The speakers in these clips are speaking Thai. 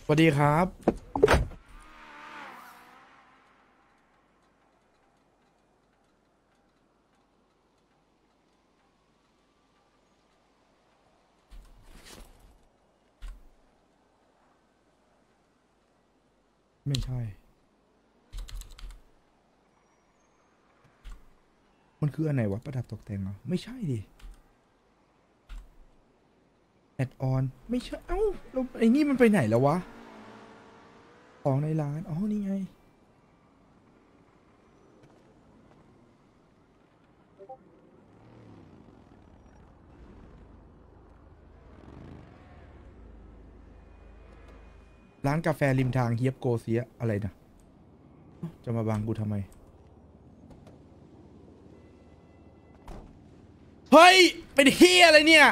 สวัสดีครับไม่ใช่มันคืออันไหนวะประดับตกแต่งเหรอไม่ใช่ดิแอดออนไม่ใช่เอ้าแล้วไอ้นี่มันไปไหนแล้ววะของในร้านอ๋อนี่ไงร้านกาแฟริมทางเฮียบโกเซียอะไรนะจะมาบังกูทำไมเฮ้ยเป็นเฮียอะไรเนี่ย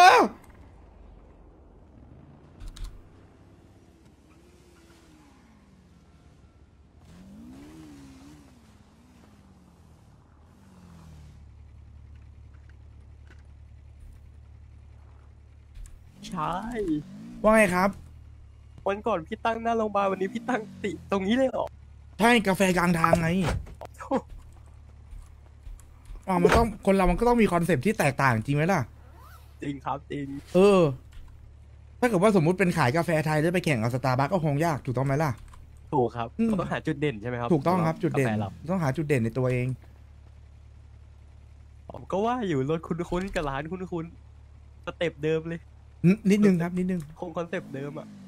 ใช่ว่าไงครับวันก่อนพี่ตั้งหน้าโรงพยาบาลวันนี้พี่ตั้งติตรงนี้เลยเหรอใช่กาแฟกลางทางไงอ๋อมันต้องคนเรามันก็ต้องมีคอนเซปต์ที่แตกต่างจริงไหมล่ะจริงครับจริงเออถ้าเกิดว่าสมมุติเป็นขายกาแฟไทยแล้วไปแข่งกับสตาร์บัคก็คงยากถูกต้องไหมล่ะถูกครับอืมเขาต้องหาจุดเด่นใช่ไหมครับถูกต้องสำหรับครับจุดเด่นกาแฟเราต้องหาจุดเด่นในตัวเองผมก็ว่าอยู่รถคุ้นๆกับร้านคุ้นๆสเต็ปเดิมเลยนิดนึงคอนเซ็ปต์ครับนิดนึงคงคอนเซ็ปต์เดิมอะ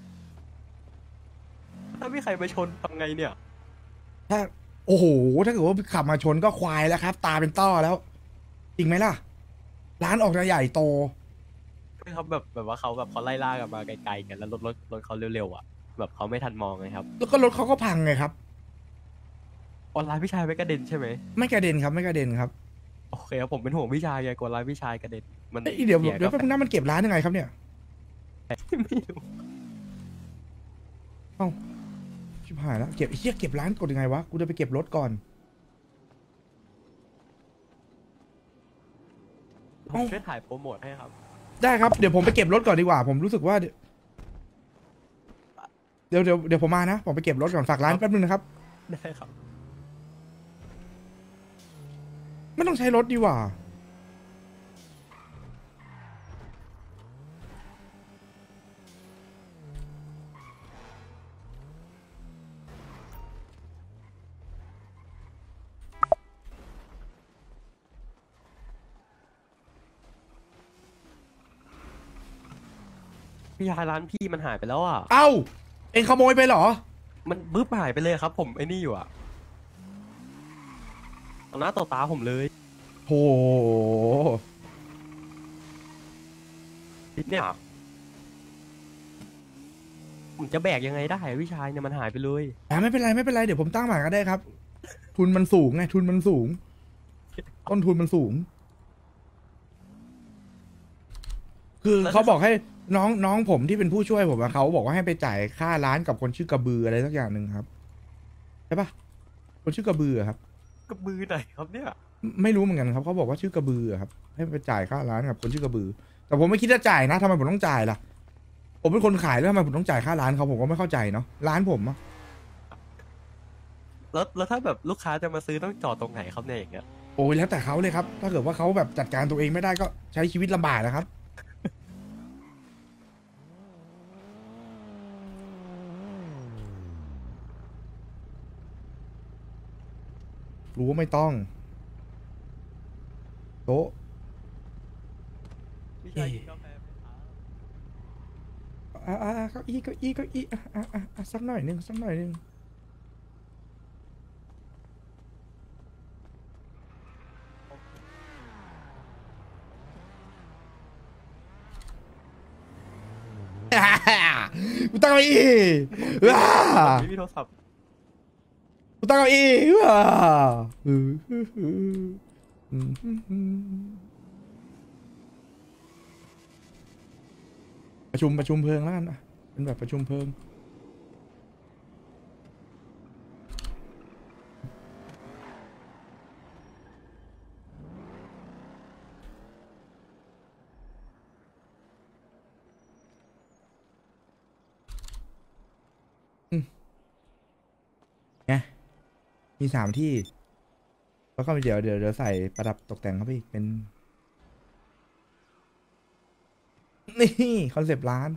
ถ้ามีใครมาชนทำไงเนี่ยถ้าโอ้โหถ้าเกิดว่าขับมาชนก็ควายแล้วครับตาเป็นต้อแล้วจริงไหมล่ะร้านออกจะใหญ่โตไม่ครับแบบว่าเขาแบบเขาไล่ล่ากันมาไกลๆกันแล้วรถเขาเร็วๆอะแบบเขาไม่ทันมองไงครับแล้วก็รถเขาก็พังไงครับออนไลน์พี่ชายไม่กระเด็นใช่ไหมไม่กระเด็นครับไม่กระเด็นครับโอเคครับผมเป็นห่วงพี่ชายไงกลัวร้านพี่ชายกระเด็นมันเอ้ยเดี๋ยวเสียกาแฟแป๊บนึงนะมันเก็บร้านยังไงครับเนี่ยไม่รู้เอ้าชิบหายแล้วเก็บเฮียเก็บร้านกดยังไงวะกูจะไปเก็บรถก่อนผมเอ้าช่วยถ่ายโปรโมทให้ครับได้ครับเดี๋ยวผมไปเก็บรถก่อนดีกว่าผมรู้สึกว่าเดี๋ยวผมมานะผมไปเก็บรถก่อนฝากร้านครับแป๊บนึงนะครับได้ครับไม่ต้องใช้รถดีกว่าพี่ยายร้านพี่มันหายไปแล้วอ่ะเอ้าเอ็งขโมยไปเหรอมันบึ้บหายไปเลยครับผมไอ้นี่อยู่อ่ะต่อหน้าต่อตาผมเลยโหเนี่ยผมจะแบกยังไงได้อะพี่ชายเนี่ยมันหายไปเลยไม่เป็นไรไม่เป็นไรเดี๋ยวผมตั้งใหม่ก็ได้ครับทุนมันสูงไงทุนมันสูงต้นทุนมันสูงคือแล้วถ้าเขาบอกให้น้องผมที่เป็นผู้ช่วยผมอะเขาบอกว่าให้ไปจ่ายค่าร้านกับคนชื่อกระบืออะไรสักอย่างหนึ่งครับใช่ปะคนชื่อกระบืออะครับกระบือไหนครับเนี่ยไม่รู้เหมือนกันครับเขาบอกว่าชื่อกระบืออะครับให้ไปจ่ายค่าร้านกับคนชื่อกระบือแต่ผมไม่คิดจะจ่ายนะทำไมผมต้องจ่ายล่ะผมเป็นคนขายแล้วทำไมผมต้องจ่ายค่าร้านเขาผมก็ไม่เข้าใจเนาะร้านผมอะแล้วถ้าแบบลูกค้าจะมาซื้อต้องจอดตรงไหนครับเนี่ยอย่างเงี้ยโอ้ยแล้วแต่เขาเลยครับถ้าเกิดว่าเขาแบบจัดการตัวเองไม่ได้ก็ใช้ชีวิตลำบากนะครับ รู้ว่าไม่ต้องโต๊ะพี่ชายเอ๊ะกินกาแฟไหมครับเก้าอี้เก้าอี้เก้าอี้สักหน่อยหนึ่งสักหน่อยหนึ่งกูตั้งเก้าอี้ว้าผมไม่มีโทรศัพท์กูตั้งเก้าอี้ว้าประชุมเพลิงแล้วกันนะเป็นแบบประชุมเพลิงมี3 ที่ แล้วก็เดี๋ยวใส่ประดับตกแต่งเข้าไปอีกเป็น นี่คอนเซปต์ร้าน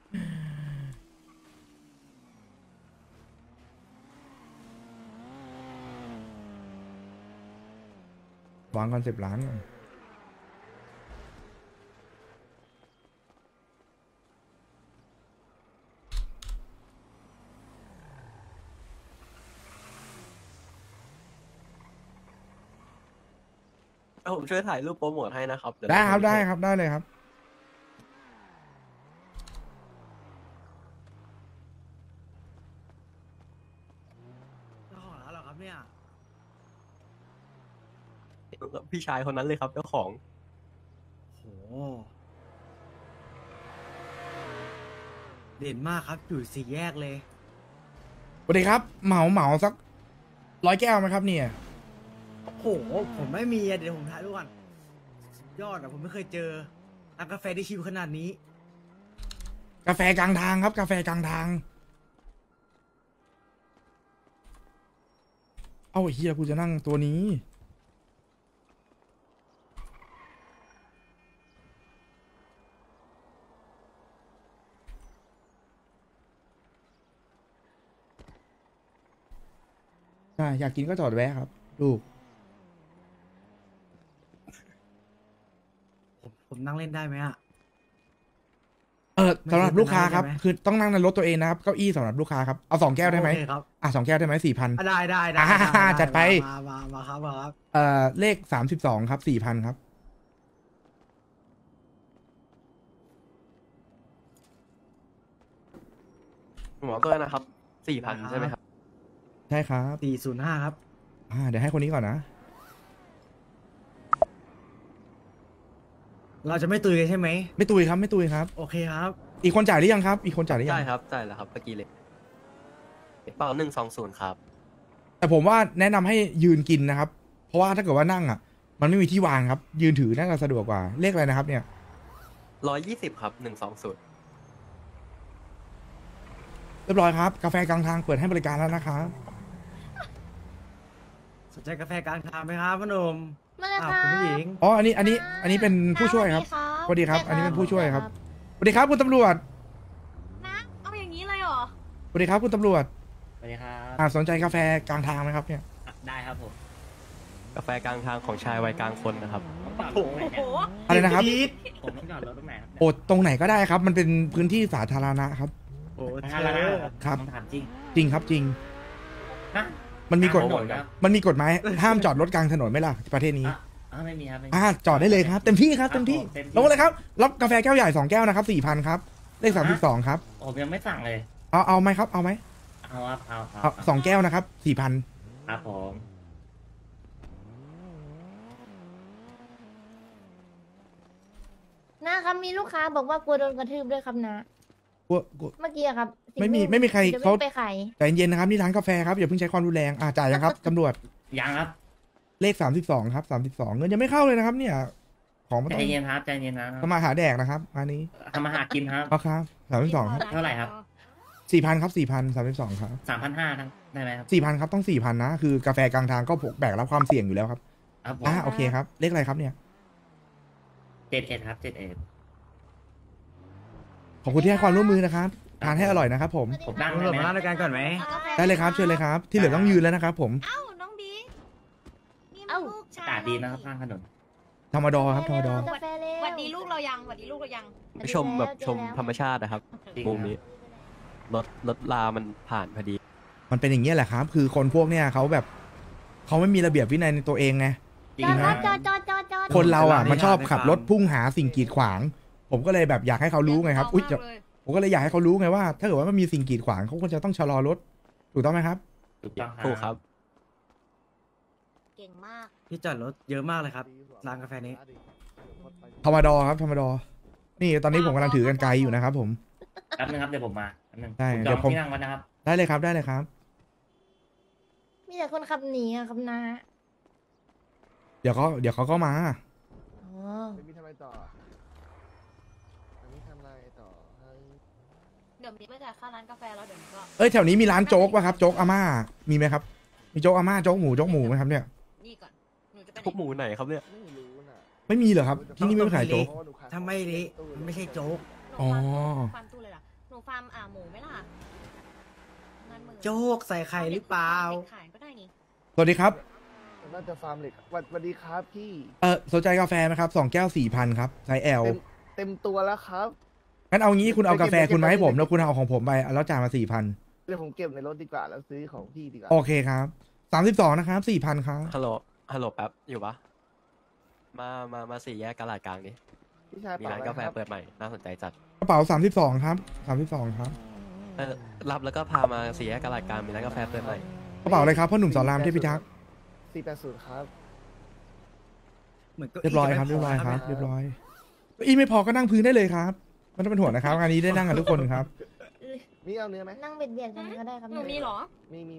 วางคอนเซปต์ร้านก่อนผมช่วยถ่ายรูปโปรโมทให้นะครับเยวได้ครับผมได้ครับได้เลยครับเจ้าของร้านเหรอครับเนี่ยพี่ชายคนนั้นเลยครับเจ้าของโห เด่นมากครับ อยู่สี่แยกเลยสวัสดีครับ เหมาสัก100 แก้วไหมครับเนี่ยโห ผมไม่มีอะเดี๋ยวผมถ่ายรูปก่อนสุดยอดอะผมไม่เคยเจอร้านกาแฟที่ชิวขนาดนี้กาแฟกลางทางครับ กาแฟกลางทาง เอ้าไอ้เฮียกูจะนั่งตัวนี้ ใช่ อยากกินก็จอดแวะครับ ลูกผมนั่งเล่นได้ไหมอะสำหรับลูกค้าครับไม่ใช่คือต้องนั่งในรถตัวเองนะครับ เก้าอี้สำหรับลูกค้าครับ เอา2 แก้วได้ไหมโอเคครับ 2 แก้วได้ไหม4,000 อ่ะได้ได้จัดไปมาครับมาครับเลข32ครับ4,000ครับหมอก็นะครับ4,000ใช่ไหมครับใช่ครับ 405ครับเดี๋ยวให้คนนี้ก่อนนะเราจะไม่ตุยกันใช่ไหมไม่ตุยครับ ไม่ตุยครับโอเคครับอีกคนจ่ายหรือยังครับ อีกคนจ่ายหรือยัใช่งครับใช่แล้วครับเมื่อกี้เลยเปล่า120ครับแต่ผมว่าแนะนำให้ยืนกินนะครับ เพราะว่าถ้าเกิดว่านั่งอ่ะ มันไม่มีที่วางครับ ยืนถือน่าจะสะดวกกว่า เลขอะไรนะครับเนี่ย 120ครับ120 เรียบร้อยครับ กาแฟกลางทางเปิดให้บริการแล้วนะครับสนใจกาแฟกลางทางไหมครับพ่อหนุ่มมาเลยอ้าวค่ะคุณผู้หญิงอ๋อ อันนี้เป็นผู้ช่วยครับ สวัสดีครับ อันนี้เป็นผู้ช่วยครับ สวัสดีครับคุณตำรวจนะเอาอย่างนี้เลยเหรอสวัสดีครับคุณตำรวจสวัสดีครับสนใจกาแฟกลางทางไหมครับเนี่ยได้ครับผมกาแฟกลางทางของชายวัยกลางคนนะครับผมจอดรถตรงไหนโอ้โหเนี่ยอะไรนะครับจี๊ดผมต้องจอดรถตรงไหนครับโอดตรงไหนก็ได้ครับ มันเป็นพื้นที่สาธารณะครับโอ้ทาเธงร้านอครับต้องถามจริงจริงครับจริงฮะมันมีกฎถถนนครับมันมีกฎหมายห้ามจอดรถกลางถนนไหมล่ะประเทศนี้ไม่มีครับไม่มีจอดได้เลยครับ เต็มที่ครับเต็มที่เต็มที่ลงมาเลยครับรับกาแฟแก้วใหญ่2 แก้วนะครับ4,000ครับเลข32ครับผมยังไม่สั่งเลยเอาไหมครับเอาไหมเอาครับเอาเอา2 แก้วนะครับ4,000 ครับผมนะครับมีลูกค้าบอกว่ากลัวโดนกระทืบด้วยครับนะกลัวเมื่อกี้อะครับสิ่งไม่มีใครจะเขาวิ่งไปขายใจเย็นนะครับนี่ร้านกาแฟครับอย่าเพิ่งใช้ความรุนแรงจ่ายยังครับตำรวจยังครับเลข32ครับ32เงินยังไม่เข้าเลยนะครับ เนี่ย ของมันใจต้องเย็นครับใจเย็นนะทำมาหาแดกนะครับอันนี้ทำมาหากินครับเอาครับ32ครับเท่าไหร่ครับ 4,000ครับ4,000 32ครับ 3,500ทั้งได้ไหมครับ 4,000ครับต้อง4,000นะคือกาแฟกลางทางก็แบกรับความเสี่ยงอยู่แล้วครับครับผมโอเคครับเลขอะไรครับเนี่ย 71ครับ71 ขอบคุณที่ให้ความร่วมมือนะครับทานให้อร่อยนะครับผมผมนั่งตำรได้วจไหมมาเล่าด้วยกันก่อนไหมเอากาแฟได้เลยครับเชิญเลยครับ ที่เหลือต้องยืนแล้วนะครับผมเอ้าน้องบีนี่เอ้ามันลูกชายอากาศดีนะครับข้างถนนธรรมดอครับธรรมดอกาแฟเร็วหวัดดีลูกเรายังหวัดดีลูกเรายังชมแบบชมธรรมชาตินะครับจริงมุมนี้รถลามันผ่านพอดีมันเป็นอย่างนี้ยแหละครับ คือคนพวกเนี้ยเขาแบบเขาไม่มีระเบียบวินัยในตัวเองไงจริงจอดคครัรับบจอดคนเรามันชอบขับรถพุ่งหาสิ่งกีดขวาง ผมก็เลยแบบอยากให้เขารู้ไงครับอุ้ยผมก็เลยอยากให้เขารู้ไงว่า ถ้าเกิดว่ามันมีสิ่งกีดขวางเขาควรจะต้องชะลอรถถูกต้องไหมครับถูกต้องถูกครับเก่งมากที่จอดรถเยอะมากเลยครับร้านกาแฟนี้ธรรมดอครับธรรมดอนี่ตอนนี้ผมกำลังถือกันไกลอยู่นะครับผมแป๊บนึงครับเดี๋ยวผมมาแป๊บนึงได้ผมเดี๋จยอวงผมที่นั่งไว้นะครับได้เลยครับได้เลยครับมีแต่คนขับหนีอะครับนะเดี๋ยวเขาก็มาอ๋อจะมีทำอะไรต่ออันนี้ทำอะไรต่อให้เดี๋ยวมีไปจ่ายค่าร้านกาแฟแล้วเดี๋ยวนี้ก็เอ้ยแถวนี้มีร้านโจ๊กป่ะครับโจ๊กอาม่ามีไหมครับมีโจ๊กอาม่าโจ๊กหมูไหมครับเนี่ยนี่ก่อน หนูจะไปไหพวกหมูไหนครับเนี่ยไม่รู้น่ะไม่มีเหรอครับที่นี่ไม่มีขายโจ๊กเพระว่หนูขถ้าไม่เละมันไม่ใช่โจ๊กหนูฟาร์มตู้เลยล่ะ หนูฟาร์มหมูไหมล่ะงานมือโจ๊กใส่ไข่หรือเปล่าขายก็ได้นี่สวัสดีครับน่าจะฟาร์มเหล็กสวัสดีครับพี่สนใจกาแฟไหมครับ2 แก้ว 4,000ครับไซส์ L เต็มตัวแล้วครับงั้นเอางี้คุณเอากาแฟคุณมาให้ผมแล้วคุณเอาของผมไปแล้วจ่ายมา 4,000 เดี๋ยวผมเก็บในรถดีกว่าแล้วซื้อของพี่ดีกว่าโอเคครับ32นะครับ 4,000ครับฮัลโหลแป๊บอยู่ปะมาสี่แยกกะลาดกลางดิพี่ชายมีร้านกาแฟเปิดใหม่น่าสนใจจัดกระเป๋า32ครับ32ครับรับแล้วก็พามาสี่แยกกะลาดกลางมีร้านกาแฟเปิดใหม่กระเป๋าอะไรครับพ่อหนุ่มสอนรามเทพิทักษ์ 480ครับเหมือนก็เรียบร้อยครับเรียบร้อยครับเรียบร้อยอีไม่พอก็นั่งพื้นได้เลยครับไม่ต้องเป็นห่วงนะครับงานนี้ได้นั่งกันทุกคนครับมีเอาเนื้อไหมนั่งเบียดกันก็ได้ครับหนูมีเหรอมีนี่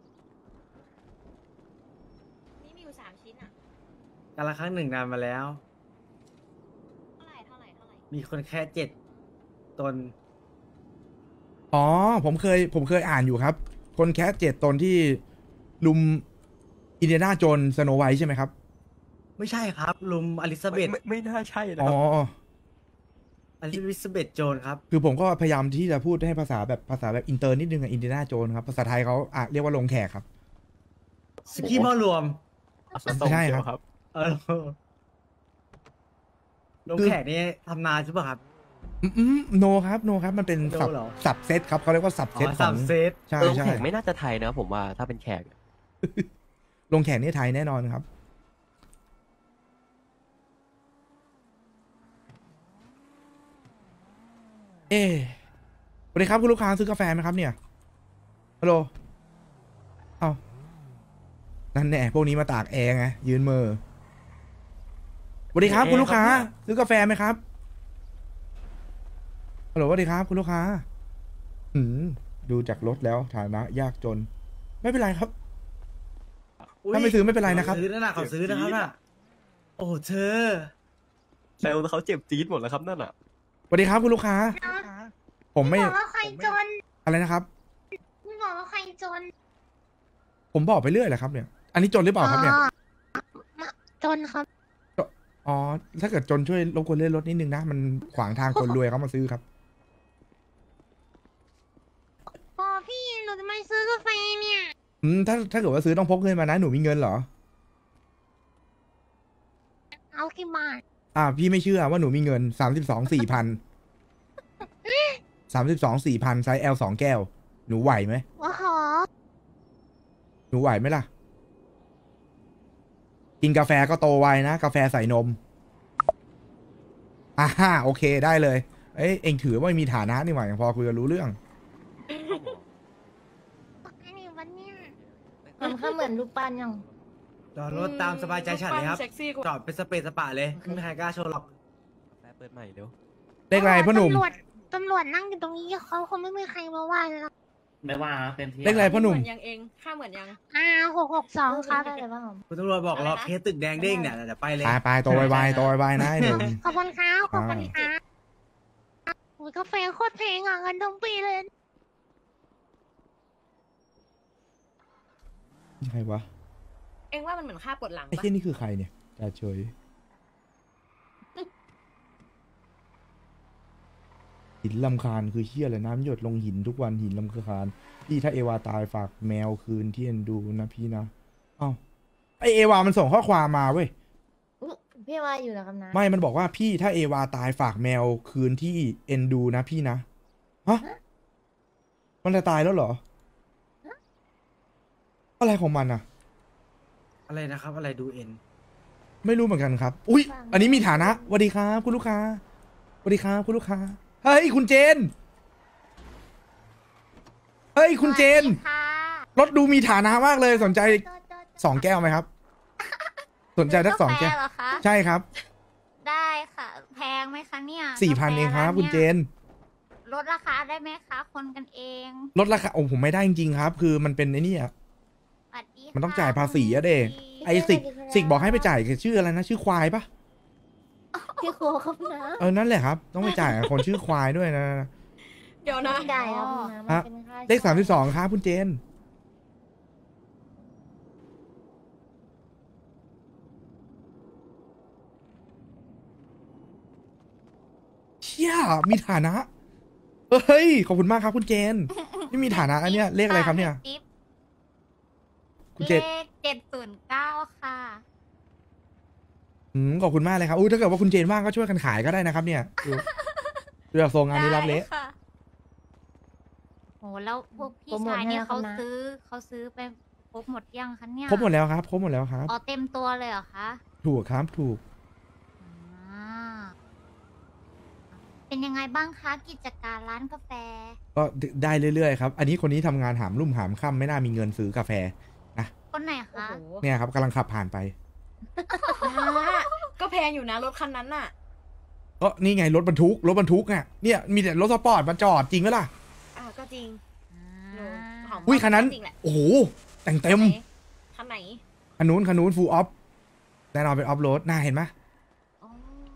มีอยู่3 ชิ้นอ่ะกาละครั้งหนึ่งนานมาแล้วเท่าไหร่มีคนแค่7 ตนอ๋อผมเคยอ่านอยู่ครับ คนแคส7 ตนที่ลุมอินเดียนาโจนสโนไวท์ใช่ไหมครับไม่ใช่ครับ ลุมอลิซาเบธไม่น่าใช่นะอ๋คอรับอลิซาเบธโจนครับคือผมก็พยายามที่จะพูดให้ภาษาแบบอินเตอร์นิดนึงอะอินเดียนาโจนครับภาษาไทยเขาเรียกว่าลงแขกครับสกี้หมอรวมใช่ครับครับลงแขกนี่ทำนานใช่ป่ะครับโนครับโนครับมันเป็นโนเหรอสับเซตครับเขาเรียกว่าสับอ๋เซตอขสาองมเซตใช่ลงใช่แขกไม่น่าจะไทยนะผมว่าถ้าเป็นแขกลงแขกนี่ไทยแน่นอนครับ สวัสดีครับคุณลูกค้าซื้อกาแฟไหมครับเนี่ยฮัลโหลเอานั่นแน่พวกนี้มาตากแอร์ไงยืนมือสวัสดีครับคุณลูกค้าซื้อกาแฟไหมครับฮัลโหลสวัสดีครับคุณลูกค้าดูจากรถแล้วฐานะยากจน ไม่เป็นไรครับ ถ้าไม่ซื้อไม่เป็นไรนะครับซื้อนะเขาซื้อนะครับน่ะโอ้เธอเซลล์เขาเจ็บจี๊ดหมดแล้วครับนั่นอ่ะสวัสดีครับคุณลูกค้า ผมไม่บอกว่าใครจนอะไรนะครับไม่บอกว่าใครจนผมบอกไปเรื่อยแหละครับเนี่ย อันนี้จนหรือเปล่าครับเนี่ยจนครับอ๋อ ถ้าเกิดจนช่วยรบกวนเลื่อนรถนิดนึงนะ มันขวางทางคนรวยเขามาซื้อครับพอพี่หนูจะไม่ซื้อกาแฟเนี่ยถ้าเกิดว่าซื้อต้องพกเงินมานะ หนูมีเงินเหรอเอากี่บาทพี่ไม่เชื่อว่าหนูมีเงิน32,400 32,400ไซส์ L 2 แก้ว หนูไหวไหมว้าหอหนูไหวไหมล่ะ กินกาแฟก็โตไวนะ กาแฟใส่นมโอเคได้เลย เองถือว่ามีฐานะนี่หว่ายังพอคุยกันรู้เรื่องอันนี้วันเนี้ยมันก็เหมือนรูปปั้นยังจอดรถตามสบายใจฉันเลยครับเซ็กซี่กว่าจอดเป็นสเปซสปะเลยไม่มีใครกล้าโชว์หรอกกาแฟเปิดใหม่เร็วเลขอะไรพ่อหนุ่มตำรวจนั่งอยู่ตรงนี้เขาคงไม่มีใครมาว่าหรอกไม่ว่าครับเต็มที่เลขอะไรพ่อหนุ่มเหมือนยังเองค่าเหมือนยัง 662ครับได้เลยป่ะผมคุณตำรวจบอกรอเคสตึกแดงเด้งเนี่ยเดี๋ยวไปเลยไปโตไวๆโตไวๆนะไอ้หนุ่มขอบคุณครับขอบคุณครับโอ้ยกาแฟโคตรแพงอ่ะเงินทั้งปีเลยใครวะเองว่ามันเหมือนค่าปวดหลังไอ้ปะที่นี่คือใครเนี่ยจ่าเฉยหินลำคาญคือเชี่ยเลยน้ำหยดลงหินทุกวันหินลำคาญพี่ถ้าเอวาตายฝากแมวคืนที่เอ็นดูนะพี่นะเอ้าไอเอวามันส่งข้อความมาเว้ยพี่ว่าอยู่นะครับนะไม่มันบอกว่าพี่ถ้าเอวาตายฝากแมวคืนที่เอ็นดูนะพี่นะฮะมันจะตายแล้วเหรออะไรของมันอะอะไรนะครับ อะไรดูเอ็นไม่รู้เหมือนกันครับ อุ๊ย อันนี้มีฐานะสวัสดีครับคุณลูกค้าสวัสดีครับคุณลูกค้า เฮ้ยคุณเจน เฮ้ยคุณเจนสวัสดีค่ะรถดูมีฐานะมากเลยสนใจโดด 2 แก้วไหมครับ สนใจสัก2 แก้วเหรอคะใช่ครับได้ค่ะ แพงไหมคะเนี่ย 4,000 เองครับ คุณเจนลดราคาได้ไหมคะ คนกันเองลดราคาโอ้ผมไม่ได้จริงๆครับ คือมันเป็นไอ้นี่อะสวัสดีมันต้องจ่ายภาษีอะเด็ก ไอสิกบอกให้ไปจ่ายชื่ออะไรนะชื่อควายปะพี่ครัวครับนะนั่นแหละครับ ต้องไปจ่ายกับคนชื่อควายด้วยนะเดี๋ยวนะไม่ได้ครับนะมันเป็นค่าเลข32ครับคุณเจนชี่ยมีฐานะเฮ้ยขอบคุณมากครับคุณเจนนี่มีฐานะอันเนี้ยเลขอะไรครับเนี่ยจิ๊บคุณเจนเลข709ค่ะขอบคุณมากเลยครับถ้าเกิดว่าคุณเจนว่างก็ช่วยกันขายก็ได้นะครับเนี่ยดูจากทรงงานนี้รับเละได้ค่ะโหแล้วพวกพี่โปรโมทชายนี่ให้เขาแล้วนะซื้อไปครบหมดยังคะเนี่ยครบหมดแล้วครับครบหมดแล้วครับอ๋อเต็มตัวเลยเหรอคะถูกครับถูกอ่าเป็นยังไงบ้างคะกิจการร้านกาแฟก็ได้เรื่อยๆครับอันนี้คนนี้ทำงานหามรุ่มหามค่ำไม่น่ามีเงินซื้อกาแฟคนไหนโอ้คะโหเนี่ยครับกำลังขับผ่านไปก็แพงอยู่นะรถคันนั้นน่ะก็นี่ไงรถบรรทุกอ่ะเนี่ยมีแต่รถสปอร์ตมาจอดจริงไหมล่ะก็จริงอ่หนูาหอมอุ้ยคันนั้นจริงแหละโอ้โหแต่งเต็มคันไหนคันนู้นฟูลออฟแน่นอนเป็นออฟโรดน่าเห็นไหมอ๋อ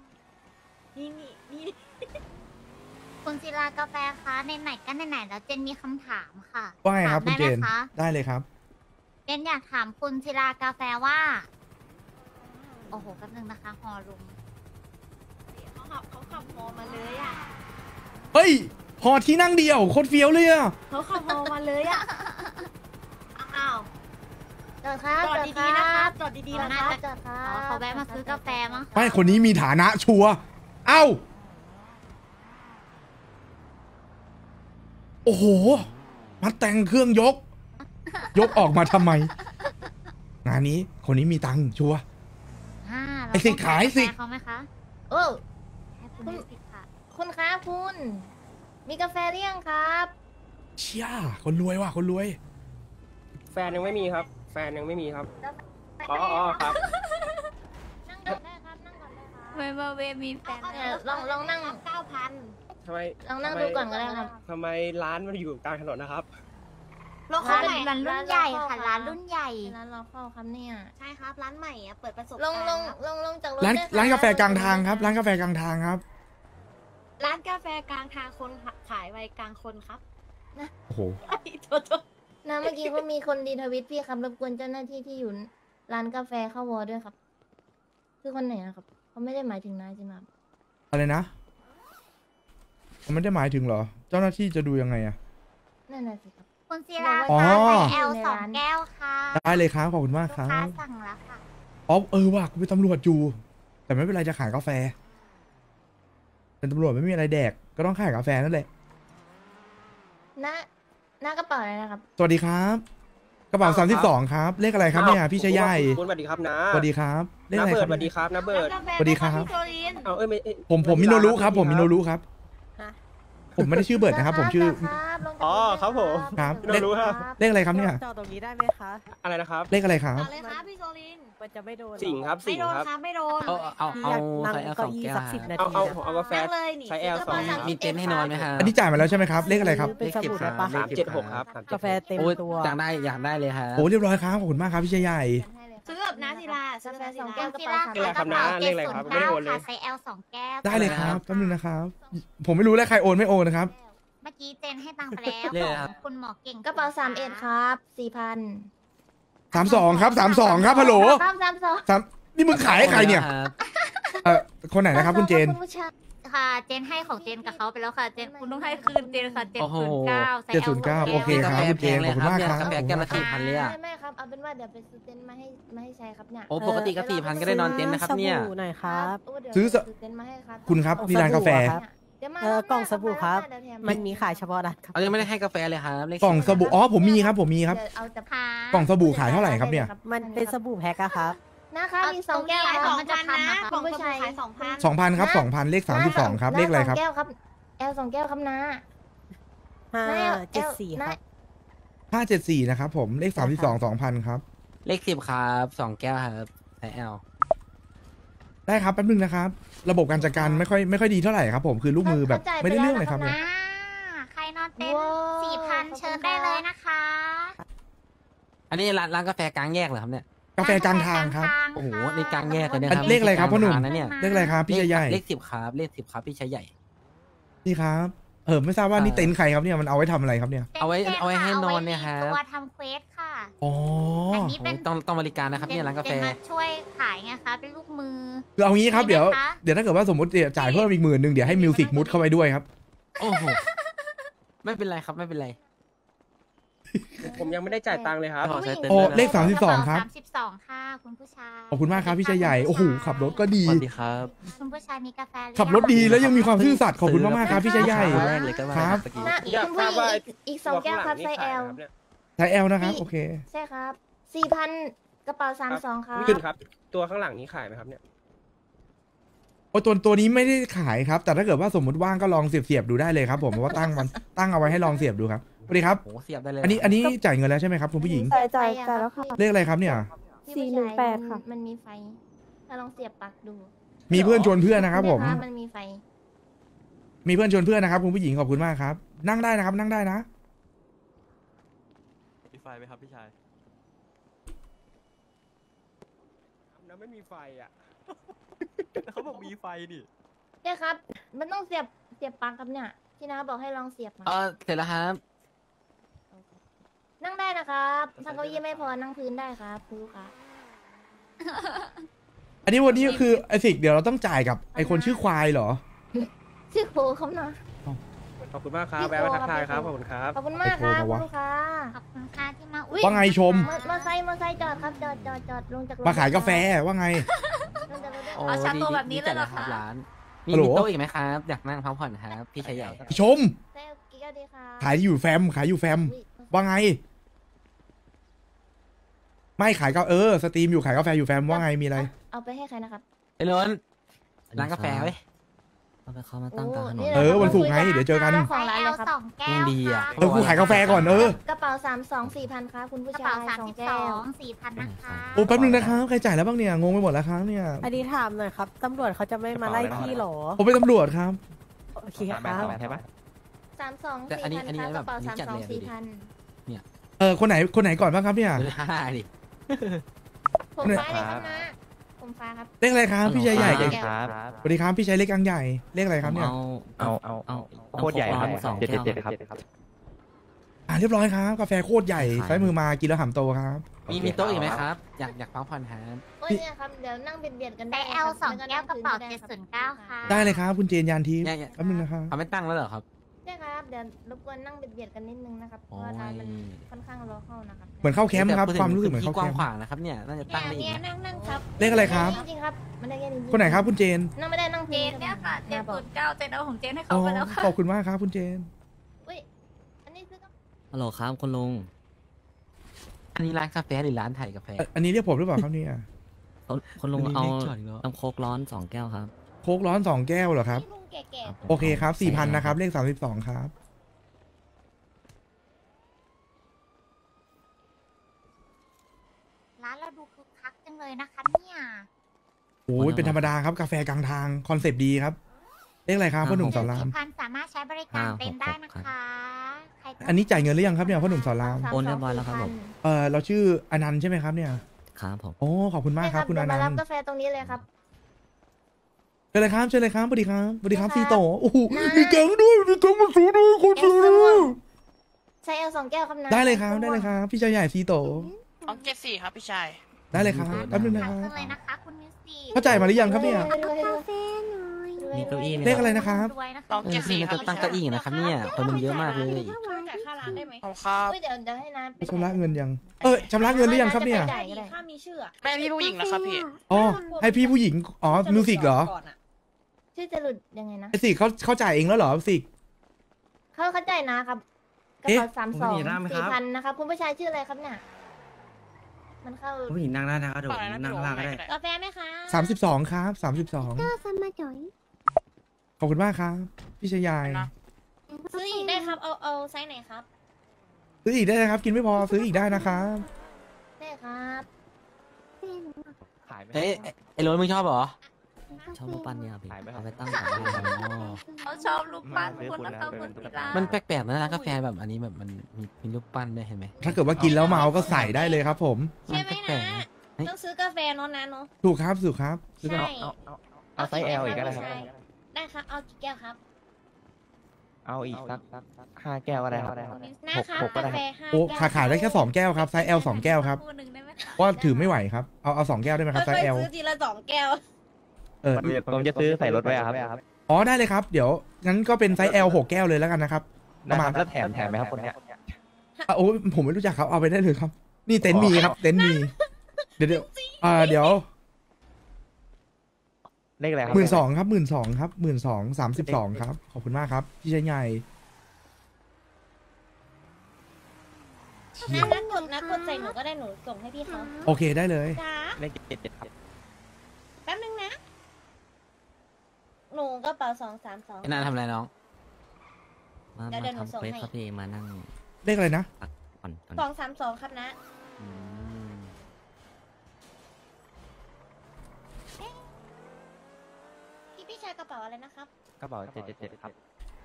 นี่คุณศิลากาแฟคะไหนๆก็ไหนๆแล้วเจนมีคำถามค่ะว่าไงครับถามคุณเจนได้ไหมคะได้เลยครับเจนอยากถามคุณศิลากาแฟว่า โอ้โหแป๊บนึงนะคะฮอลุงเขาขับมอมาเลยอ่ะเฮ้ยพอที่นั่งเดียวโคตรเฟี้ยวเลยอ่ะเขาขับมอมาเลยอ่ะ อ้าวจอดครับจอดดีๆนะครับจอดดีๆเขานะน่าคะจะเขาแวะมาซื้อกาแฟมั้งคะไม่คนนี้มีฐานะชัวร์เอ้าโอ้โหมาแต่งเครื่องยกออกมาทำไม งานนี้คนนี้มีตังค์ชัวร์เราไอ้สิต้องขายกาแฟสิเขาไหมคะโอ้ให้คุณให้สิค่ะคุณคะคุณ มีกาแฟหรือยังครับเชี่ยคนรวยว่ะคนรวยแฟนยังไม่มีครับ แฟนยังไม่มีครับ อ๋อครับนั่งก่อนได้ครับ นั่งก่อนได้ครับเวเบอร์เวมีแฟนลองนั่งทำไมลองนั่งดูก่อนก็ได้ครับทำไมร้านมันอยู่กลางถนนนะครับรถร้าเขานใหม่ร้านรุ่นใหญ่ค่ะร้านรุ่นใหญ่ร้านเราเข้าครับเนี่ยใช่ครับ ร้านใหม่อ่ะ เปิดประสบลการงณ์ลงครับลงจากรถร้านได้ครับร้านกาแฟกลางทางครับ ร้านกาแฟกลางทางครับร้านกาแฟกลางทางคนขายไว้กลางคนครับโอ้โหโทษนะเมื่อกี้ก็มีคนรีทวิตพี่ครับรบกวนเจ้าหน้าที่ที่อยู่ร้านกาแฟเข้าวอด้วยครับ คือคนไหนนะครับเขาไม่ได้หมายถึงนายใช่ไหมครับอะไรนะผมไม่ได้หมายถึงเหรอ เจ้าหน้าที่จะดูยังไงอะนั่นน่ะสิครับคุณศิลาอ๋อคะใส่แอล2 แก้วค่ะได้เลยครับขอบคุณมากลูกครับค้าสั่งแล้วค่ะอ๋อว่ะกูเป็นตำรวจอยู่ แต่ไม่เป็นไรจะขายกาแฟ เป็นตำรวจไม่มีอะไรแดก ก็ต้องขายกาแฟนั่นแหละหน้ากระเป๋าอะไรนะครับสวัสดีครับ กระเป๋าครับ 32ครับ เลขอะไรครับเนี่ยพี่ชายใหญ่คุณสวัสดีครับนะสวัสดีครับ เลขน้าอะไรเบิคร์รัดบสวัสดีครับน้าเบิร์ดสวัสดีครับพี่โจลินเอาไม่ผมมิโนรุครับ ผมมิโนรุครับฮะผมไม่ได้ชื่อเบิร์ดนะครับ ผมชื่ออ๋อครับผมครับมิโนรุครับเลขอะไรครับเนี่ยจอดตรงนี้ได้ไหมคะอะไรนะครับเลขอะไรครับต่อเลยครับพี่โจลินมันจะไม่โดนสิงห์ครับสิไม่งโดห์นครับครับไม่โดนพี่อยากนั่งเก้าอี้สัก10 นาเอาทีเอานะเอากาแฟนั่งเลยนี่ใช้แอลซื้สองกระเป๋ามีเต็นท์ให้นอนไหมคะอันนี้จ่ายมาแล้วใช่ไหมครับ เลขอะไรครับเป็นสบู่ได้ปะ 376ครับกาแฟเต็มตัวอยากได้เลยครับโอ้เรียบร้อยครับ ขอบคุณมากครับพี่ชายใหญ่ซื้อแบบน้าศิลาซื้อแบบน้าศิกาลาแฟคุณศิลาเลขอะไรครับกระเป๋าเลขอะไรครับไม่ได้โอนเลย 709ค่ะใส่แอล2 แก้วได้เลยครับแป๊บนึงนะครับ ผมไม่รู้แล้วใครโอนไม่โอนนะครับเมื่อกี้เจนให้ตังค์ไปแล้วเลขอะไรครับคุณหมอเก่งกระเป๋า31ครับ4,000 32ครับ32ครับฮัลโหล 32 สามนี่มึงขายให้ใครเนี่ย คนไหนนะครับคุณเจนคุณผู้ชายค่ะเจนให้ของเจนกับเขาไปแล้วค่ะเจนคุณต้องให้คืนเจนค่ะโอ้โห 709ใส่แอล2 709โอเค ครับคุณเจนขอบคุณมากครับกาแฟแก้วละ4,000เลยอะไม่ครับ เอาเป็นว่าเดี๋ยวไปซื้อเต็นท์มาให้ใช้ครับเนี่ยโอ้ปกติก็4,000ก็ได้นอนเต็นท์นะครับเนี่ยสบู่หน่อยครับโเดี๋ยวซื้อเต็นท์มาให้ครับคุณครับเอาที่ร้านกาแฟสบู่อะครับเดี๋ยวมาเออกล่องสบู่ครับเดี๋ยวแถมันมีขายเฉพาะร้านครับเอายังไม่ได้ให้กาแฟเลยครับเลขกล่องสบู่อ๋อผมมีครับผมมีครับเดี๋ยวเอาแต่ค่ะกล่องสบู่ขายเท่าไหร่ครับเนี่ยมันเป็นสบู่แพ็คอะครับนะคะมี2แก้วขายคสรัอบ งพันนะกล่องสบู่ขาย2,000 2,000ครับ2,000เลข32ครับเลขอะไรครับแก้วครับแอล2แก้วครับนะ 574 ครับ 574นะครับผมเลข32 2,000ครับเลข10ครับ2 แก้วครับใช้แอลได้ครับแป๊บนึงนะครับ ระบบการจัดการไม่ค่อยดีเท่าไหร่ครับผมคือลูกมือแบบไม่ได้เรื่องเลยครับเนี่ยใครนอนเต็น4,000เชิญได้เลยนะคะอันนี้ร้านกาแฟกลางแยกเหรอครับเนี่ยกาแฟกลางทางครับโอ้โหในกลางแยกเลยนะคอัรับนเลขอะไรครับพ่อหนุ่มกลางทางนะเนี่ยเลขอะไรครับพี่ชายใหญ่เลข10ครับเลข10ครับพี่ชายใหญ่นี่ครับไม่ทราบว่านี่เต็นท์ใครครับเนี่ยมันเอาไว้ทำอะไรครับเนี่ยเอาไว้ให้นอนเนี่ยครับตัวทำเควสค่ะอ๋ออันนี้เป็นต้องบริการนะครับเนี่ยร้านกาแฟมาช่วยขายไงคะเป็นลูกมือคือเอางี้ครับได้เดี๋ยวไหมคะเดี๋ยวถ้าเกิดว่าสมมติจ่ายเพิ่มอีก10,000เดี๋ยวให้มิวสิกมุดเข้าไปด้วยครับโอ้โหไม่เป็นไรครับไม่เป็นไรผมยังไม่ได้จ่ายตังค์เลยครับขอใช้เต็มโอ้ด้วยนะเลข32ครับ 32ค่ะคุณผู้ชายขอบคุณมากครับพี่ชายใหญ่โอ้โหขับรถก็ดีสวัสดีครับคุณผู้ชายมีกาแฟหอยังขับรถดีแล้วยังมีความซื่อสัตย์ขอบคุณมากๆครับพี่ชายใหญ่ครั้งแรกเลยก็ว่าครับเมื่อกี้นะอยากคุณผู้ทราบว่าหญิงอีก2 แก้วครับไซส์ L ไทยแอลนะครับโอเคใช่ครับ 4,000 กระเป๋า32ครับขึ้นครับ ตัวข้างหลังนี้ขายไหมครับเนี่ยโอ้ตัวนี้ไม่ได้ขายครับ แต่ถ้าเกิดว่าสมมติว่างก็ลองเสียบดูได้เลยครับ ผมเพราะว่าตั้งเอาไว้ให้ลองเสียบดูครับสวัสดีครับโอ้เสียบได้เลยอันนี้จ่ายเงินแล้วใช่ไหมครับคุณผู้หญิงจ่ายแล้วค่ะเลขอะไรครับเนี่ย 418 ค่ะ มันมีไฟ ถ้าลองเสียบปลั๊กดูมีเพื่อนชวนเพื่อนนะครับ ผมใช่มันมีไฟมีเพื่อนชวนเพื่อนนะครับคุณผู้หญิงขอบคุณมากครับ นั่งได้นะครับ นั่งได้นะมีไฟไหมครับพี่ชายแล้วไม่มีไฟอ่ะเขาบอกมีไฟดิเนี่ยครับ มันต้องเสียบปลั๊กครับเนี่ย ที่น้าบอกให้ลองเสียบมาเสร็จแล้วครับนั่งได้นะครับถ้าเก้าอี้ไม่พอนั่งพื้นได้ครับคุณลูกค้าอันนี้วันนี้คือไอสิกเดี๋ยวเราต้องจ่ายกับไอคนชื่อควายเหรอชื่อโคครับนะขอบคุณมากครับแวะมาทักทายครับ ขอบคุณครับขอบคุณมากครับไปโทรมาวะคุณลูกค้าขอบคุณค่ะที่มาอุ๊ยว่าไงชมมอไซค์จอดครับจอดลงจากรถมาขายกาแฟว่าไงลงจากรถได้โอ้ครับเอาชาโตแบบนี้เลยเหรอจัดคะร้านมีฮัลโหลมีโต๊ะอีกไหมครับ อยากนั่งพักผ่อนครับพี่ชายใหญ่ชมเซลกี่ก็ดีค่ะขายอยู่แฟมว่าไง ไม่ขายก็สตรีมอยู่ขายกาแฟอยู่แฟมว่าไงมีอะไรเอาไปให้ใครนะครับไอ้ล้นร้านกาแฟเว้ยเอาไปเขามาตั้งกลางถนนวันศุกร์ไงเดี๋ยวเจอกันเจ้าของร้านเลยครับ 2 แก้วยังดีอะค่ะกูขายกาแฟก่อนกระเป๋า32-4,000ครับคุณกผู้ระชาเป๋าย 2 แก้ว 32 4,000นะคะโอ้แป๊บนึงนะครับใครจ่ายแล้วบ้างเนี่ยงงไปหมดแล้วครับเนี่ยอันนี้ถามหน่อยครับ ตำรวจเขาจะไม่มาไล่พี่หรอผมเป็นตำรวจครับโอเคครับ 32 แต่อันนี้ 4,000 อันนี้ครับกแบบระเป๋านี้จัดเลยอะดูดิ 32-4,000 คนไหนก่อนบ้างครับเนี่ยเวลาดิผมฟ้าเลยครับนะผมฟ้าครับเลขอะไรครับพี่ชายใหญ่แก้วสวัสดีครับพี่ชายเล็กกลางใหญ่เลขอะไรครับเนี่ยเอาโคตรใหญ่ร้อนสองแก้วครับเรียบร้อยครับกาแฟโคตรใหญ่ใช้มือมากินแล้วหำโตครับมีโต๊ะอีกไหมครับ อยากพักผ่อนครับโอ้ยเนี่ยครับเดี๋ยวนั่งเบียดๆกันไซได้ส์ครับ L 2 แก้วกระเป๋าไม่ต้องนั่งพื้นก็ได้ครับ 709ค่ะได้เลยครับคุณเจนยานทีเนี่ยแป๊บนึงนะครับเขาไม่ตั้งแล้วเหรอครับใช่ครับเดี๋ยวรบกวนนั่งเบียดๆกันนิดนึงนะครับเพราะว่าร้านมันค่อนข้างรอเข้านะครับเหมือนเข้าแคมป์ครับแต่ความรู้สึกเหมือนเข้าที่กแคว้างมป์ขวางนะครับเนี่ยน่าจะตั้งได้อีกเนี่ยนะนั่งครับเลขอะไรครับจริงๆครับมันได้แค่นี้คนไหนครับคุณเจนนั่งไม่ได้นั่งเจนเนี่ยค่ะหน้าบอก 709เจนเอาของเจนให้อ๋เขาอไปแล้วค่ะขอบคุณมากครับคุณเจนอุ้ยอันนี้ซื้อกับฮัลโหลครับคุณลุงอันนี้ร้านกาแฟหรือร้านถ่ายกาแฟอันนี้เรียกผมหรือเปล่าครับเนี่ยคุณลุงเอาอันนี้เลขจอดอีกแล้วน้ำโคกร้อน2 แก้วครับโค้กร้อน2 แก้วเหรอครับพี่ลุงแก่โอเคครับ4,000นะครับเลข32ครับร้านเราดูคึกคักจังเลยนะคะเนี่ยโอ้ยเป็นธรรมดาครับกาแฟกลางทางคอนเซปต์ดีครับเลขอะไรครับพ่อหนุ่มสอนรามพันสามารถใช้บริการเต็มได้นะคะใครต้องอันนี้จ่ายเงินหรือยังครับเนี่ยพ่อหนุ่มสอนรามโอนเรียบร้อยแล้วครับผมเราชื่ออนันต์ใช่ไหมครับเนี่ยครับผมโอ้ขอบคุณมากครับคุณอเดี๋ยวนัมาน รับต์กาแฟตรงนี้เลยครับเชิญเลยครับเชิญเลยครับสวัสดีครับสวัสดีครับครับซีโตโอ้โหนะมีแก๊งด้วยมีแก๊งมาซื้อด้วยคนซื้อด้วยใช้เอา2 แก้วครับนะได้เลยครับได้เลยครับพี่ชายใหญ่ซีโต 274ครับพี่ชายได้เลยครับแป๊บนึงนะคทักรับกันเลยนะคะคุณมิวสิกเข้าจ่ายมาหรือยังครับเนี่ยมีเก้าอี้ไหมเลขอะไรนะครับรวยนะคะนี่มันจะตั้งเก้าอี้นะครับเนี่ยคนมันเยอะมากเลยจ่ายค่าร้านได้ไหมเอาครับอุ้ยเดี๋ยวให้น้าชำระเงินยังชำระเงินหรือยังครับเนี่ยจ่ายก็ได้ค่ามีชื่ออะแม่พี่ผู้หญิงนะครับพี่อ๋อให้พี่ผู้หญิงอ๋อมิวสิกเหรอก่อนอะชื่อจะหลุดยังไงนะไอสิเขาจ่ายเองแล้วเหรอสิกเขาจ่ายนะครับกระเอ๊ะเป๋า32-4,000นะครับคุณผู้ชายชื่ออะไรครับเนี่ยมันเข้าผู้หญิงนั่งได้นะครับเดี๋ยวผมนั่งข้างล่างก็ได้กาแฟไหมคะ 32ครับ32ขอบคุณมากครับพี่ชายใหญ่ซื้ออีกได้ครับ เอาไซส์ไหนครับซื้ออีกได้นะครับกินไม่พอซื้ออีกได้นะครับได้ครับขายไหมเอ้ยไอ้โรถมึงชอบเหรอชอบรูปปั้นเนี่ยพี่ขายไหมครับเอาไปตั้งของได้ครับเขาชอบลูกปั้นคุณนะคะคุณศิลามันแปลกๆนะร้านกาแฟแบบอันนี้แบบมันมีรูปปั้นด้วยเห็นไหมถ้าเกิดว่ากินแล้วเมาก็ใส่ได้เลยครับ ผมใช่ไหมแปลนะกๆนะต้องซื้อกาแฟเนาะนะเนาะถูกครับถูกครับซื้อใช่กันเอาไซส์ L อีกก็ได้ครับได้ครับ เอากี่แก้วครับเอาอีกสัก5 แก้วก็ได้ครับนะคะหกก็ได้กาแฟห้าโอ้แก้วขายได้แค่2 แก้วครับไซส์ L 2 แก้วครับคู่หนึ่งได้ไหมคะเพราะว่าถือไม่ไหวครับเอา2 แก้วได้ไหมครับไซส์ L ซื้อทีละ2 แก้วผมจะซื้อใส่รถไว้ครับอ๋อได้เลยครับเดี๋ยวงั้นก็เป็นไซส์ L 6 แก้วเลยแล้วกันนะครับประมาณแล้วแถมไหมครับคนเนี้ยโอ้ผมไม่รู้จักครับเอาไปได้เลยครับ นี่เต็นท์มีครับเต็นท์มีเดี๋ยวเดี๋ยวเลขอะไรครับ 12,000ครับ12,000ครับ12,032ครับขอบคุณมากครับพี่ชายใหญ่เชี่ยนัดกดใส่หนูก็ได้หนูส่งให้พี่เขาโอเคได้เลยจ้าเลข77ครับแป๊บนึงนะ หนูกระเป๋า232 ไอ้นั่นทำอะไรน้องมาเดี๋ยวหนูทำส่งเควสให้ครับพี่มานั่งเลขอะไรนะก่อนก่อน 232ครับนะอืมพี่ชายกระเป๋าอะไรนะครับกระเป๋า777ครับ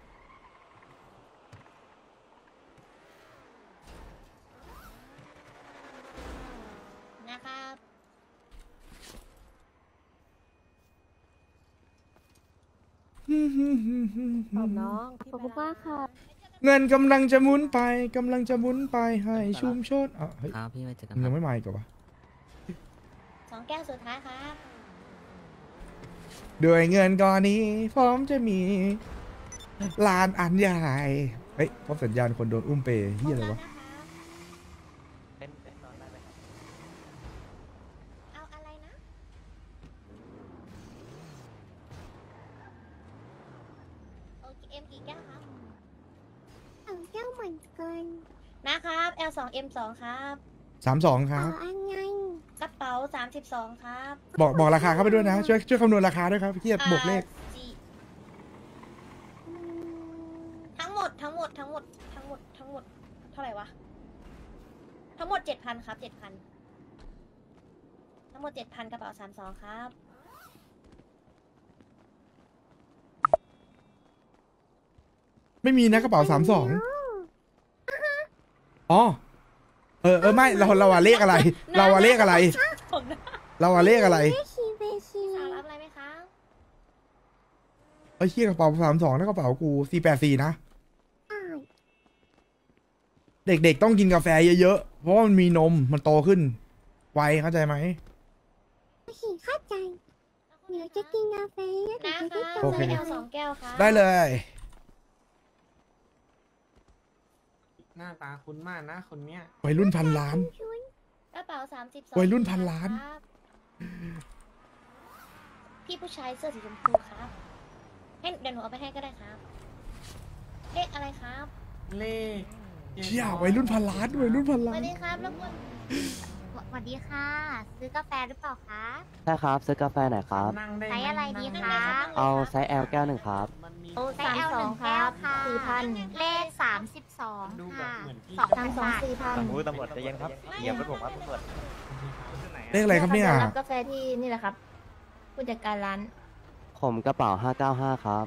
นะครับน้องขอบคุณมากค่ะเงินกำลังจะหมุนไปให้ชุมชนเฮ้ยครับพี่ไว้เจอกันมันคยัรับงไม่มาอีกเหรอวะ 2 แก้วสุดท้ายครับด้วยเงินก้อนนี้พร้อมจะมีลานอันใหญ่เฮ้ยพบสัญญาณคนโดนอุ้มเปย์เฮียอะไรวะเต้นนอนได้ไหมครับเอาอะไรนะ โอเคเอ็มกี่แก้วครับ 2 แก้วเหมือนกันนะครับ L2M2 ครับ 32ครับอันไงกระเป๋า32ครับบอกราคาเข้าไปด้วยนะช่วยคำนวณราคาด้วยครับเฮียบวกเลขสี่ทั้งหมดเท่าไหร่วะ ทั้งหมด 7,000 ครับ 7,000 ทั้งหมด 7,000 กระเป๋า32ครับไม่มีนะกระเป๋า32อ๋อไม่เราอะเลขอะไร เราอะเลขอะไร เราอะเลขอะไรชีเบชีสาวรับอะไรไหมคะเฮียกระเป๋า32นะกระเป๋ากู484นะเด็กๆต้องกินกาแฟเยอะๆเพราะว่ามันมีนมมันโตขึ้นไวเข้าใจไหมเข้าใจเดี๋ยวจะกินกาแฟเยอะนะเดี๋ยวคะจะโอเค L2 แก้วครับได้เลยหน้าตาคุ้นมากนะคนเนี้ยวัยรุ่นพันล้านกระเป๋า32 วัยรุ่นพันล้านครับพี่ผู้ชายเสื้อสีชมพูครับให้เดี๋ยวหนูเอาไปให้ก็ได้ครับเลขอะไรครับเลขเชี่ยวัยรุ่นพันล้านวัยรุ่นพันสล้าวัน สดีครับรบกวนสวัสดีค่ะ ซื้อกาแฟหรือเปล่าคะใช่ครับซื้อกาแฟหน่อยครับนั่งได้ไซส์อะไรดีคะเอาไซส์ L แก้วหนึ่งครับมันมีโอ้ไซส์ L 1 แก้วค่ะ 4,000 เลข32ค่ะ 32 2,000 4,000 ตำรวจใจเย็นครับเหยียบรถผมครับตำรวจเลขอะไรครับเนี่ยรับกาแฟที่นี่แหละครับ ผู้จัดการร้านผมกระเป๋า595ครับ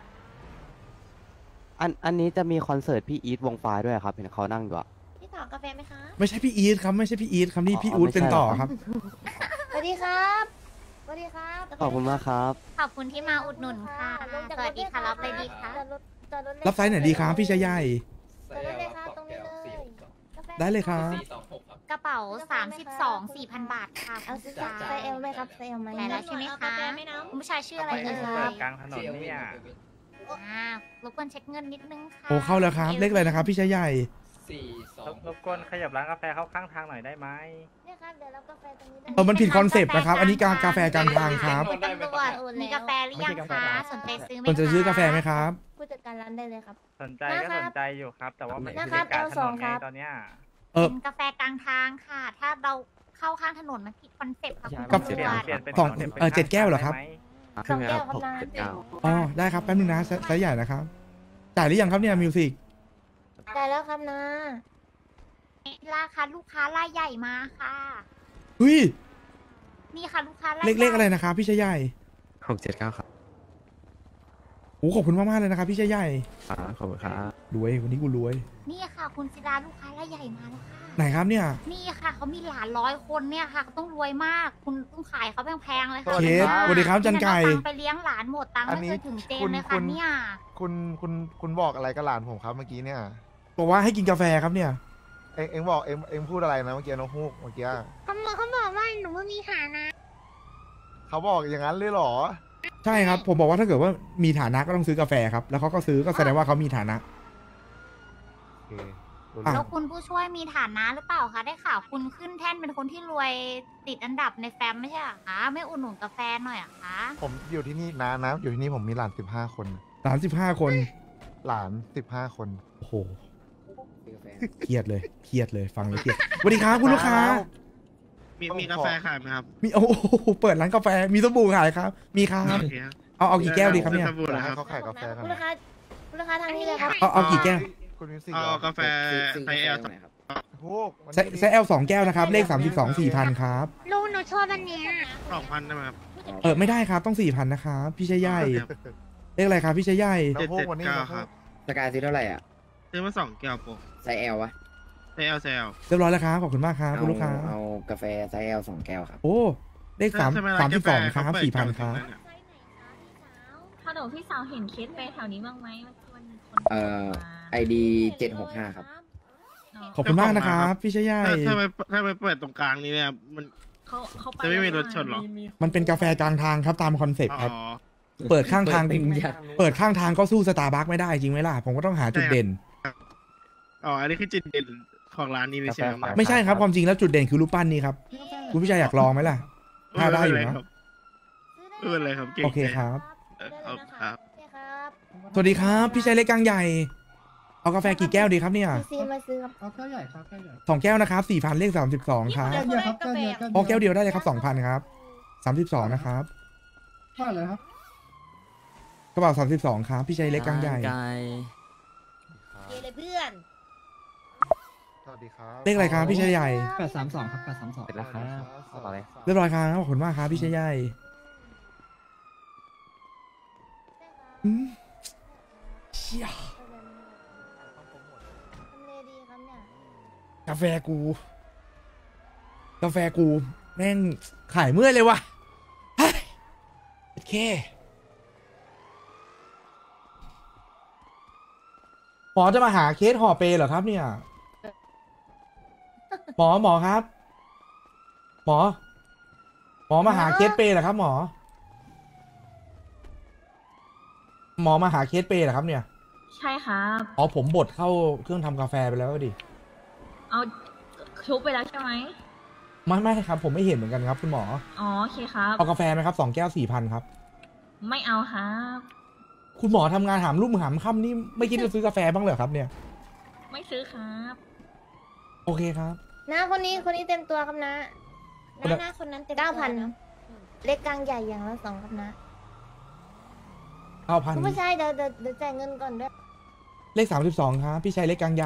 อันนี้จะมีคอนเสิร์ตพี่อีทวงไฟด้วยครับเห็นเขานั่งอยู่อะพี่ต่อกาแฟไหมคะไม่ใช่พี่อีทครับไม่ใช่พี่อีทครับนี่พี่อู๊ดไม่ใช่เป็นต่อเหรอครับสวัสดีครับสวัสดีครับขอบคุณมากครับขอบคุณที่มาอุดหนุนค่ะ สวัสดีค่ะ รับอะไรดีคะรับไซส์ไหนดีครับพี่ชายใหญ่จอดรถเลยครับตรงนี้เลยกาแฟได้เลยครับกระเป๋า 32 4,000 บาทค่ะเอาคุณไซผู้ชายส์ L ไหมครับไซส์ L ไหมได้แล้วใช่ไหมเอาคะกาแฟไหมน้องคุณผู้ชายชื่ออะไรเอ่ครัยบกลางถนนเนี่ยรบกวนเช็คเงินนิดนึงค่ะโอ้เข้าแล้วครับเลขอะไรนะครับพี่ชายใหญ่รบกวนขยับร้านกาแฟเข้าข้างทางหน่อยได้ไหมเนี่ยครับเดี๋ยวรับกาแฟตรงนี้ได้มันผิดคอนเซปต์นะครับอันนี้กาแฟกลางทางครับคุณตำรวจมีกาแฟหรือยังคะ สนใจซื้อไหมคนจะซื้อกาแฟไหมครับผู้จัดการร้านได้เลยครับสนใจก็สนใจอยู่ครับ แต่ว่ามันนะครับกลางถนน L2 ไงครับตอนเนี้ยเป็นกาแฟกลางทางค่ะ ถ้าเราเข้าข้างถนนมันผิดคอนเซปต์ค่ะคุณกับตำรวจเปลี่ยนเป็นสองปลี่ยนป็น 7 แก้วเหรอครับได้ไม 2 แก้วครับนะอ๋อได้ครับแป๊บนึงนะไซส์ใหญ่นะครับจ่ายหรือยังครับเนี่ยมิวสิกได้แล้วครับนะราคาลูกค้ารายใหญ่มาค่ะเฮ้ยนี่ค่ะลูกค้ารายเลขอะไรนะครับพี่ชายใหญ่ 679ครับโอ้ขอบคุณมากๆเลยนะครับพี่ชายใหญ่ขอบคุณครับรวยวันนี้กูรวยนี่ค่ะ คุณศิลาลูกค้ารายใหญ่มาแล้วค่ะไหนครับเนี่ยนี่ค่ะเขามีหลาน100 คนเนี่ยค่ะเขาต้องรวยมาก คุณต้องขายเขาแพงๆเลยค่ะเคสสวัสดีครับจันไก่ม่งั้เอาตังค์ไปเลี้ยงหลานหมดตังค์ไม่เคยถึงเจนเลยค่ะเนี่ยคุณบอกอะไรกับหลานผมครับเมื่อกี้เนี่ยบอกว่าให้กินกาแฟครับเนี่ยเอ็งบอกเอ็งพูดอะไรนะเมื่อกี้น้องฮูกเมื่อกี้เขาบอกว่าหนูไม่มีฐานะเขาบอกอย่างนั้นเลยเหรอใช่ครับ ผมบอกว่าถ้าเกิดว่ามีฐานะก็ต้องซื้อกาแฟครับ แล้วเขาก็ซื้อก็แสดงว่าเขามีฐานะโอเคอ่ะแล้วคุณผู้ช่วยมีฐานะหรือเปล่าคะได้ข่าวคุณขึ้นแท่นเป็นคนที่รวยติดอันดับในแฟ้มไม่ใช่เหรอคะไม่อุดหนุนกาแฟหน่อยเหรอคะผมอยู่ที่นี่นะอยู่ที่นี่ผมมีหลาน15 คน 35 คนหลาน15 คนโอ้โห เครียดเลย เครียดเลย ฟังเลยเครียดสวัสดีครับคุณลูกค้ามีกาแฟขายไหมครับมีโอ้โหเปิดร้านกาแฟ มีสบู่ขายครับ มีครับ เอากี่แก้วดีครับเนี่ยให้เขาขายกาแฟกันคุณลูกค้าคุณลูกค้าทางนี้เลยครับเอากี่แก้วคุณมิวสิกเอากาแฟไซส์ L ฮูกไซส์ L 2 แก้วนะครับ เลข 32 4,000 ครับลุงหนูชอบอันเนี้ย 2,000ได้ไหมครับไม่ได้ครับ ต้อง 4,000 นะครับ พี่ชายใหญ่ เลขอะไรครับพี่ชายใหญ่น้องฮูกวันนี้น้องฮูกสกายซื้อเท่าไหร่อ่ะซื้อมา2 แก้วโปรไซส์ L วะไซส์ L ไซส์ L เรียบร้อยแล้วครับ ขอบคุณมากครับคุณลูกค้าเอากาแฟไซส์ L 2 แก้วครับโอ้ เลขทำไมร้านกาแฟ 32 ครับ 4,000 ครับฮัลโหลพี่สาวเห็นเคสไปแถวนี้บ้างไหมมันมีคน ID 765ครับขอบคุณมากนะครับ พี่ชายใหญ่ถ้าไปเปิดตรงกลางนี้เนี่ยมันเขาไปจะไม่มีรถชนหรอมันเป็นกาแฟกลางทางครับตามคอนเซ็ปต์ครับอ๋อเปิดข้างทางเปิดเต็มยัดเปิดข้างทางก็สู้สตาร์บัคไม่ได้จริงไหมล่ะ ผมก็ต้องหาจุดเด่นอ๋อ อันนี้คือจุดเด่นของร้านนี้ไม่ใช่ไหมครับไม่ใช่ครับความจริงแล้วจุดเด่นคือรูปปั้นนี้ครับ คุณพี่ชายอยากลองไหมล่ะ ถ้าได้อยู่นะไม่เป็นไรครับเก่งโอเคครับเอาครับโอเคครับสวัสดีครับพี่ชายเล็กกลางใหญ่ เอากาแฟกี่แก้วดีครับเนี่ยพี่ซีมาซื้อครับเอาแก้วใหญ่ครับแก้วใหญ่ 2 แก้วนะครับ 4,000 เลข 32 ครับแก้วเดียวครับแก้วเดียวพอแก้วเดียวได้เลยครับ 2,000 ครับ 32 นะครับว่าอะไรครับกระเป๋า32 ครับพี่ชายเล็กกลางใหญ่ไก่เยเลยเพื่อนสวัสดีครับเลขอะไรครับพี่ชายใหญ่ 832ครับ832 เสร็จแล้วครับเอาอะไรเรียบร้อยครับขอบคุณมากครับพี่ชายใหญ่อืมเชี่ยทำเลดีครับเนี่ยกาแฟกูแม่งขายเมื่อยเลยว่ะเฮ้ยโอเคหมอจะมาหาเคสห่อเปเหรอครับเนี่ยหมอครับ หมอมาหาเคสเปเหรอครับ หมอมาหาเคสเปเหรอครับเนี่ยใช่ครับอ๋อผมบดเข้าเครื่องทำกาแฟไปแล้วดิเอาชุบไปแล้วใช่ไหมไม่ครับ ผมไม่เห็นเหมือนกันครับคุณหมออ๋อโอเคครับเอากาแฟไหมครับ2 แก้ว 4,000 ครับไม่เอาครับคุณหมอทำงานหามรุ่มหามค่ำนี่ไม่คิดจะซื้อกาแฟบ้างเหรอครับเนี่ยไม่ซื้อครับโอเคครับนะคนนี้เต็มตัวครับนะหน้าคนนั้นเต็ม 9,000 เล็กกลางใหญ่อย่างละ2ครับนะ 9,000 คุณผู้ชายเดี๋ยวจ่ายเงินก่อนด้วยเลข32ครับพี่ชายเล็กกลางใหญ่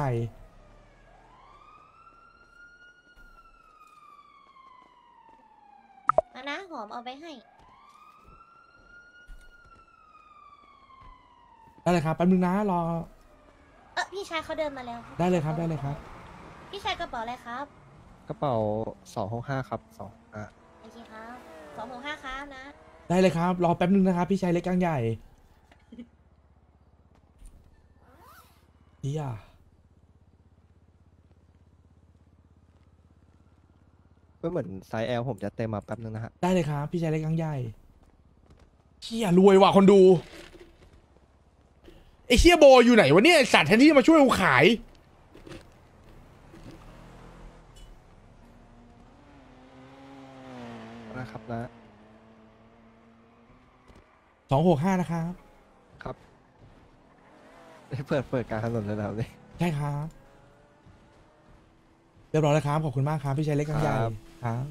มานะหอมเอาไปให้ได้เลยครับแป๊บนึงนะรอพี่ชายเขาเดินมาแล้วได้เลยครับได้เลยครับพี่ชายกระเป๋าอะไรครับกระเป๋า265ครับ265 โอเคครับ265ครับนะได้เลยครับรอแป๊บนึงนะครับพี่ชายเล็กกลางใหญ่เฮียก็เหมือนไซส์ L ผมจะเต็มมาแป๊บนึงนะฮะได้เลยครับพี่ชายเล็กกลางใหญ่เฮียรวยว่ะคนดูไอเฮียโบอยู่ไหนวะเนี่ยไอ้สัตว์แทนที่จะมาช่วยกูขายนะครับนะ 265นะครับครับเปิดกลารถนนเลยนะครับนี่ใช่ครับเรียบร้อยแล้วครับขอบคุณมากครับพี่ชายเล็กกลางใหญ่ครับครับ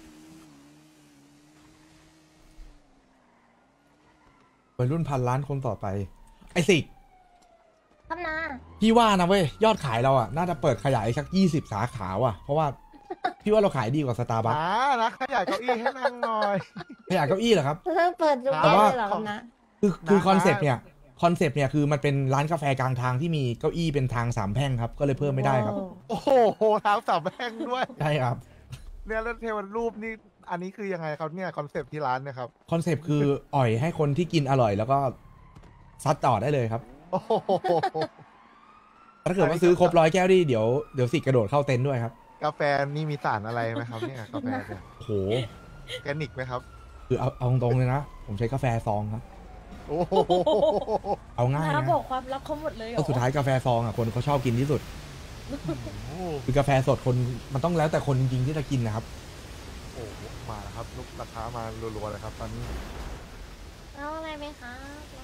วัยรุ่นพันล้านคนต่อไป ไอสิกครับนะพี่ว่านะเว้ยยอดขายเราอะน่าจะเปิดขยายสัก20 สาขาว่ะเพราะว่า พี่ว่าเราขายดีกว่าสตาร์บัคนะขยายเก้าอี้ให้นั่งหน่อยขยายเก้าอี้เหรอครับเพิ่งเปิดดูแต่แก้ว่าเลยเหรอครับนะคือคอนเซ็ปต์เนี่ยคอนเซปต์เนี่ยคือมันเป็นร้านกาแฟกลางทางที่มีเก้าอี้เป็นทางสามแพร่งครับก็เลยเพิ่มไม่ได้ครับโอ้โหเท้าสามแพร่งด้วยใช่ครับเนี่ยแล้วเทวรูปนี่อันนี้คือยังไงครับเนี่ยคอนเซปต์ที่ร้านเนี่ยครับคอนเซปต์คืออ่อยให้คนที่กินอร่อยแล้วก็ซัดต่อได้เลยครับโอ้โหถ้าเกิดว่าซื้อครบ100 แก้วดิเดี๋ยวสิกระโดดเข้าเต็นท์ด้วยครับกาแฟนี่มีสารอะไรไหมครับเนี่ยกาแฟเนี่ยโหแกนิกไหมครับคือเอาตรงๆเลยนะผมใช้กาแฟซองครับโอ้โหเอาง่ายน้านะบอกความลับเขาหมดเลยเหรก็อสุดท้ายกาแฟซองอ่ะคนเขาชอบกินที่สุด คือกาแฟสดคนมันต้องแล้วแต่คนจริงๆที่จะกินนะครับโอ้โหมาแล้วครับลูกราคามารัวๆเลยครับตอนนี้รับอะไรไหมคะ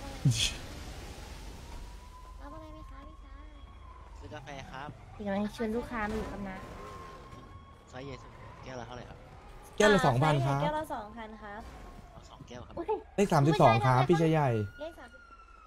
รับอะไรไหมคะพี่ชายซื้อกาแฟครับกำลังชวนลูกค้ามาอยู่ครับนะไซส์ใหญ่สุดแก้วละเท่าไหร่ครับแก้วละ2,000ครับแก้วละ2,000ครับเอา2 แก้วครับเลข32ครับพี่ชายใหญ่เลข30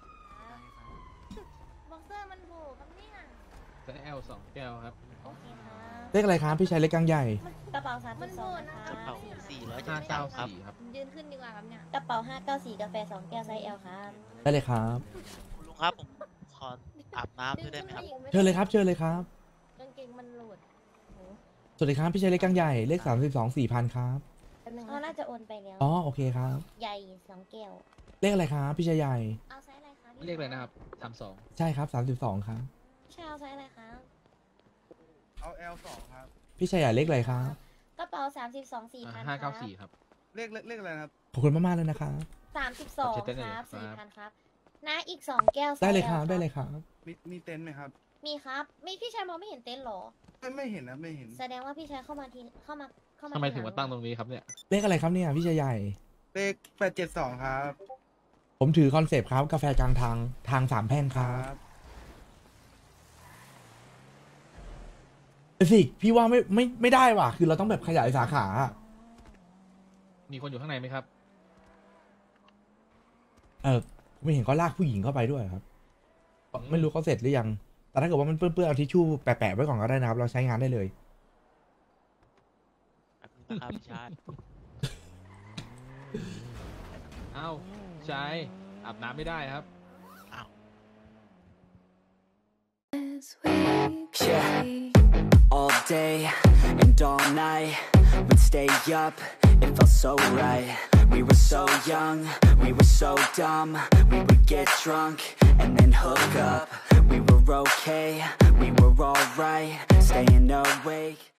บ็อกเซอร์มันโผล่ครับเนี่ยไซส์ L 2 แก้วครับโอเคครับเลขอะไรครับพี่ชายเล็กกลางใหญ่กระเป๋า32 กระเป๋า 473ครับ 594 ครับยืนขึ้นดีกว่าครับเนี่ยกระเป๋า594กาแฟ2แก้วไซส์ L ครับได้เลยครับคุณลุงครับผมขออาบน้ำด้วยได้ไหมครับเชิญเลยครับเชิญเลยครับกางเกงมันโหลดโหสวัสดีครับพี่ชายเล็กกลางใหญ่เลข32 4,000ครับแป๊บนึงเขานะน่าจะโอนไปแล้วอ๋อโอเคครับใหญ่2แก้วเลขอะไรครับพี่ชายใหญ่เอาไซส์อะไรคะพี่เรียกเลยนะครับ 32 ใช่ครับ32ครับใช่เอาไซส์อะไรคะเอา L2 ครับพี่ชายใหญ่เลขอะไรครับกระเป๋า32 4,000 594 ครับเลขอะไรนะครับขอบคุณมากๆเลยนะครับ 32 เช็ดได้เลยครับครับ 4,000ครับน้าอีก2แก้วไซส์ได้เลย L ครับได้เลยครับมีเต็นท์ไหมครับมีครับมีพี่ชายมองไม่เห็นเต็นท์เหรอไม่เห็นนะไม่เห็นแสดงว่าพี่ชายเข้ามาเข้ามาทำไมทีถึงหลัมาตั้งตรงนี้ครับเนี่ยเลขอะไรครับเนี่ยพี่ชายใหญ่เลข872ครับผมถือคอนเซปต์ครับกาแฟกลางทางสามแพร่งครับ สิพี่ว่าไม่ได้ว่ะคือเราต้องแบบขยายสาขาอะมีคนอยู่ข้างในไหมครับไม่เห็นก็ลากผู้หญิงเข้าไปด้วยครับ ไม่รู้เขาเสร็จหรือยัง แต่ถ้าเกิดว่ามันเปื้อนๆเอาทิชชู่แปะๆไว้ก่อนก็ได้นะครับ เราใช้งานได้เลยนะครับพี่ชายเอ้าชายอาบน้ำไม่ได้ครับ Yeah, all day and all night, we'd stay up, it felt so right. We were so young, we were so dumb, we would get drunk and then hook up. We were okay, we were alright, staying awake.